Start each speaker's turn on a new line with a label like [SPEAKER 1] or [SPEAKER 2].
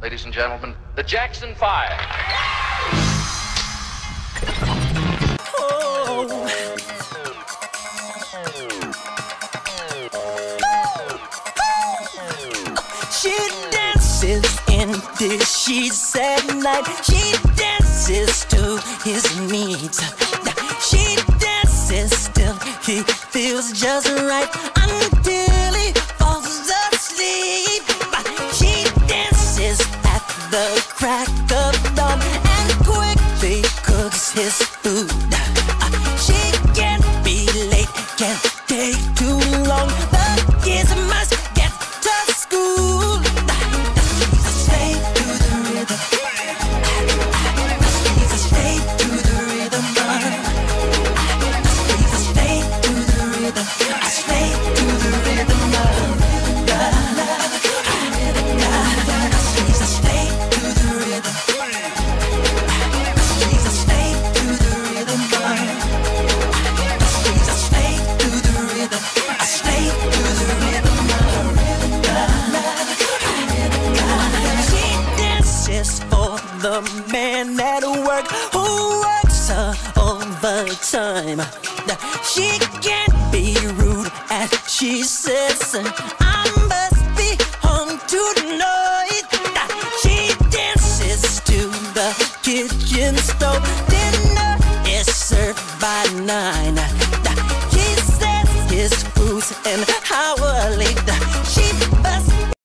[SPEAKER 1] Ladies and gentlemen, the Jackson 5.
[SPEAKER 2] Oh. She dances in the sheets at night. She dances to his needs. She dances till he feels just right until he falls asleep. She dances at the crack of dawn and quickly cooks his food. She can't be late, can't take too long. The kids must get to school. Stay to the rhythm. Stay to the rhythm. Stay to the rhythm. Stay to the rhythm. Stay to the rhythm. Stay to the rhythm. Stay to the rhythm. Stay to the rhythm. She dances for the man at work who works overtime. She can't be rude as she says, I must be home tonight. She dances to the kitchen stove. Dinner is served by 9. He says his food's an hour late. She